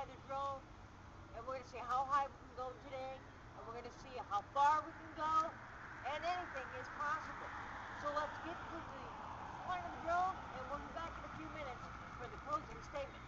the drone, and we're going to see how high we can go today, and we're going to see how far we can go, and anything is possible. So let's get to the flying of the drone, and we'll be back in a few minutes for the closing statements.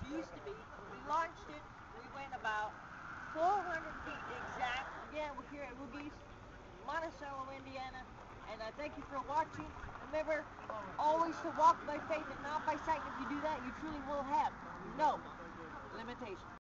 used to be. We launched it. We went about 400 feet exact. Again, we're here at Rugies, Monticello, Indiana. And I thank you for watching. Remember, always to walk by faith and not by sight. If you do that, you truly will have no limitations.